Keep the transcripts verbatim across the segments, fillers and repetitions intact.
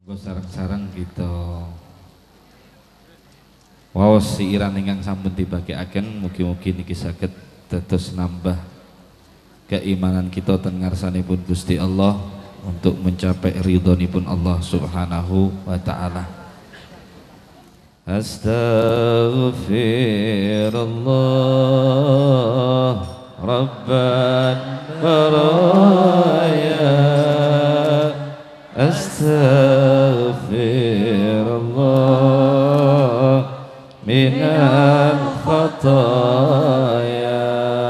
Nggo sareng-sareng gitu. Waos siiran ingkang sampun dibagikaken mugi-mugi niki saged dados nambah keimanan kita ten ngarsanipun Gusti Allah untuk mencapai ridhonipun Allah Subhanahu wa taala. Astaghfirullah Rabban baraya Astaghfirullah minal khataya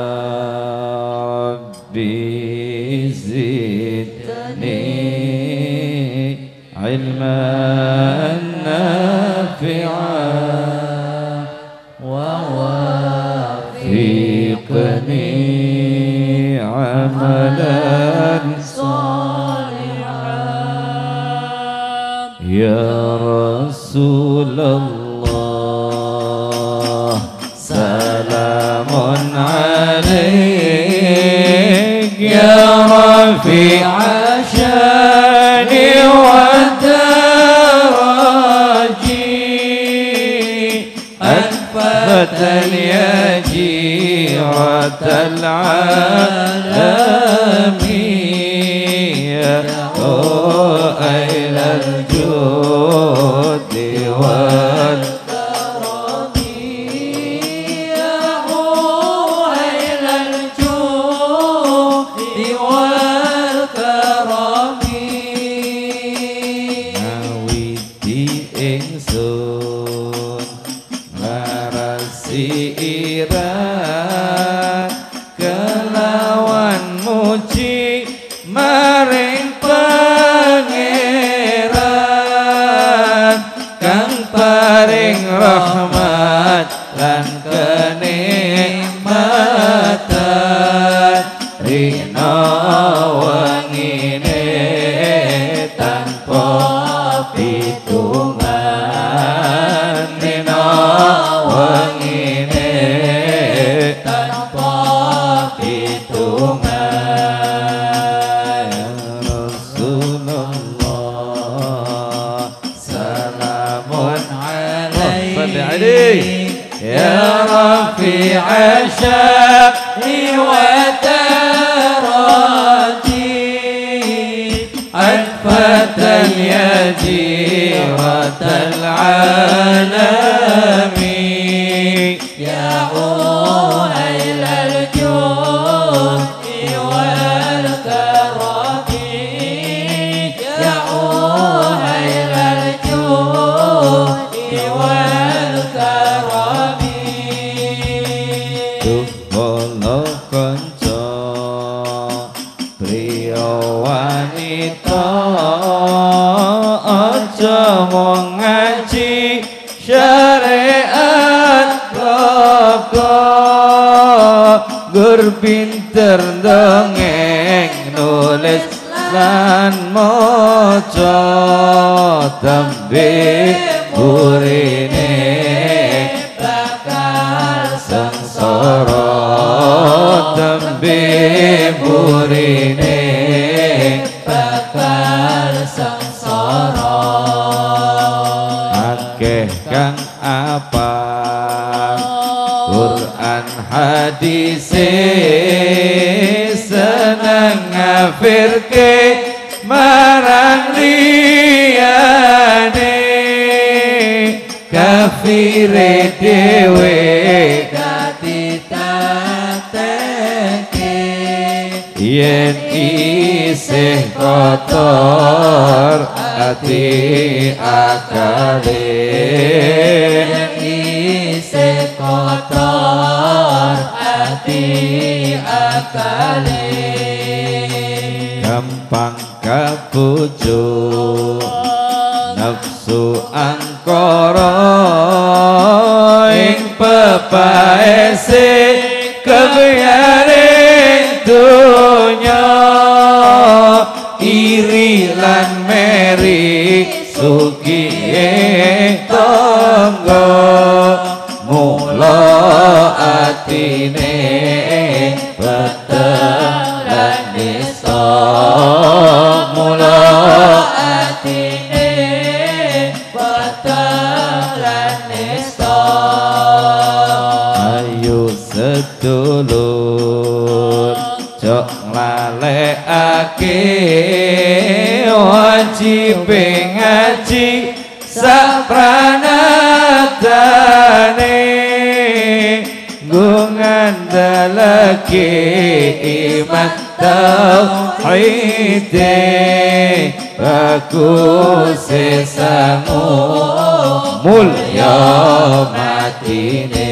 Rabbi zidni ilman nafi'an wa wafiqni amalan salihan ya Rasulullah salamun alaik ya rafi'a syani wa daraji anfatan ya jiratal alamin ya ailal judi wal rahmat lan kenikmatan rina wangine tanpa pitungan rina wangine tanpa pitungan Rasulullah salamun ya rafi'a sya'ni wa daraji anfatan ya jiratal alamin ya uhailal judi wal karami ya uhailal judi wal karami tuh bolo konco priya wanita aja mung ngaji syariat pokok gur pinter dongeng nulis lan maca tembe burine bakal sengsara tembe burine bakal sengsara akeh kang apa Quran hadis seneng ngafirke marang liyane kafire dewe dadi tateke yen isih kotor ati akale yen isih kotor ati akale gampang kabujuk nafsu angkara ing pepaese kebiyaring dunya iri lan meri sugih tangga mula atine peteng lan nisa mula atine sedulur jok nglalekake wajib ngaji sapranatane ngandalake iman tauhid bagus sesamu mulya matine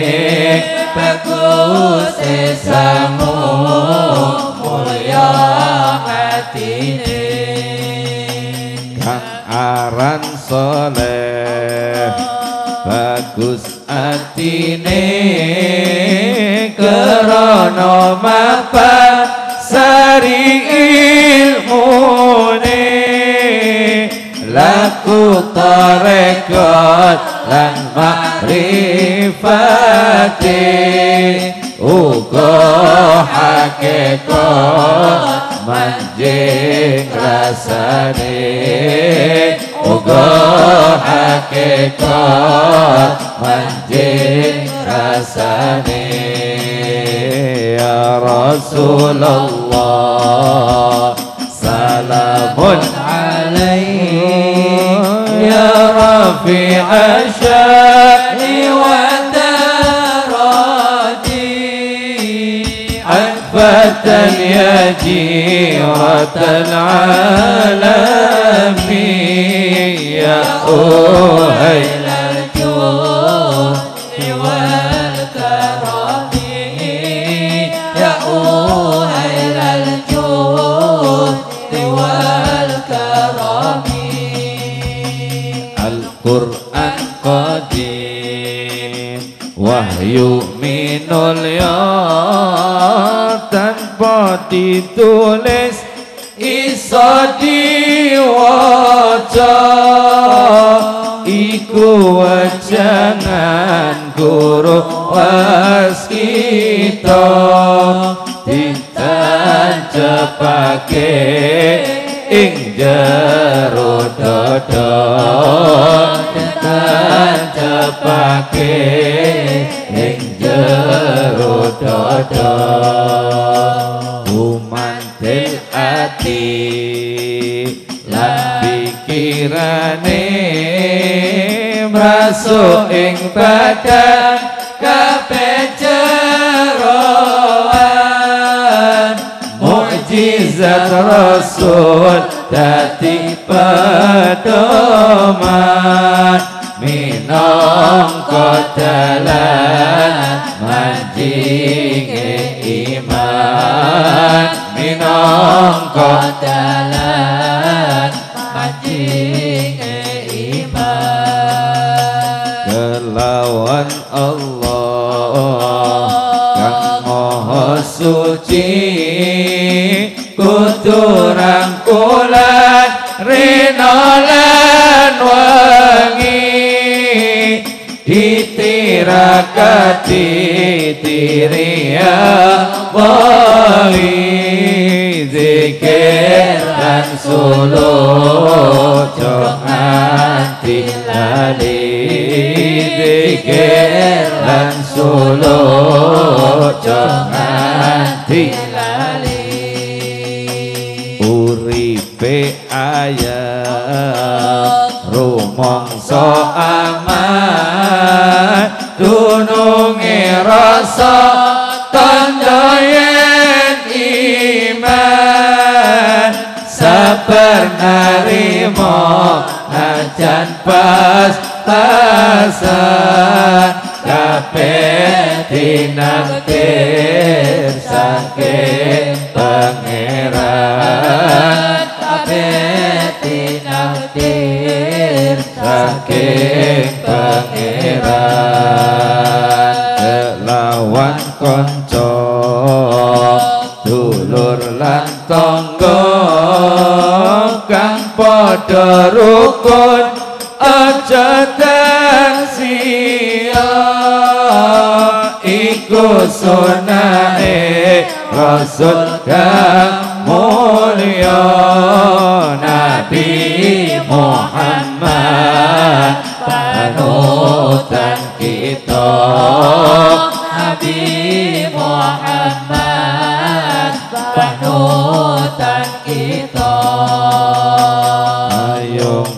bagus sesamu mulya matine kang aran soleh bagus atine krana mapan sari ilmune laku tarekat lan makrifate uga hakikat manjing rasane uga hakikat manjing rasane ya Rasulullah salamun alaihi ya rafi'a sya'ni wa darati anfatan ya jiratal alamin ya uhailal judi wal karami ya uhailal judi wal karami Al-Qur'an qadim wahyu minul ya tanpa ditulis iso diwaca iku wajangan guru waskita ditancepake ing jero dada ditancepake ing jero dada umantil ati lan pikirane masuk ing badan kabeh jeroan mukjizat Rasul dadi pedoman minangka dalan manjinge iman minangka dalan manjinge iman kelawan Allah kang maha suci kudu rangkulan rina lan wangi ditirakati tiria wahi zikir dan suluh nganti lali zikir dan suluh nganti lali uripe ayat rumangsa aman dununge rasa tandha yen iman sabar narima najan pas-pasan kabeh dinaktir saking pangeran kabeh dinaktir saking pangeran kelawan kanca dulur lan tangga kang padha rukun aja sia iku sunahe Rasul kang mulya Nabi Muhammad panutan kita Nabi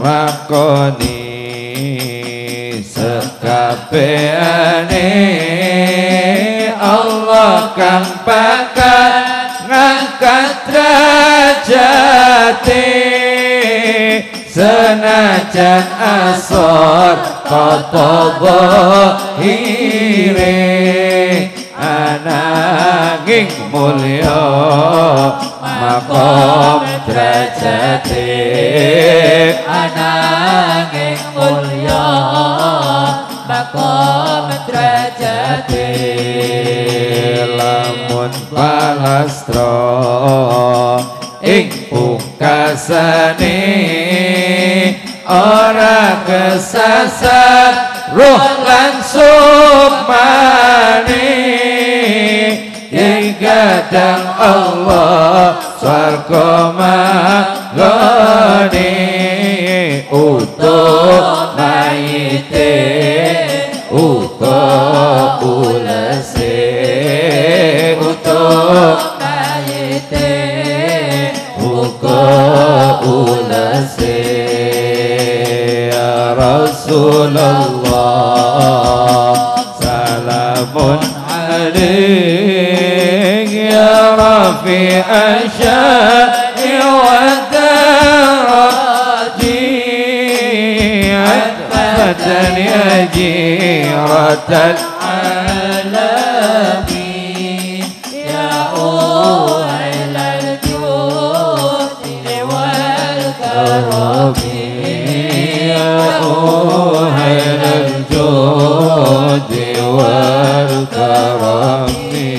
rakoni sekabehane Allah kang bakal ngangkat derajate senajan asor kotobo hire ananging mulya makom derajate ananging mulya makom derajate lamun palastra ing pungkasane ora kesasar roh lan sukmane ing kadang Allah swarga manggone utuh mayite utuh ulese utuh mayite utuh ulese ya Rasulullah salamun alaik ya Rafi asyai wa daraji adfatan ya jiratal alamin ya uhailal judi wal karami ya uhailal judi wal karami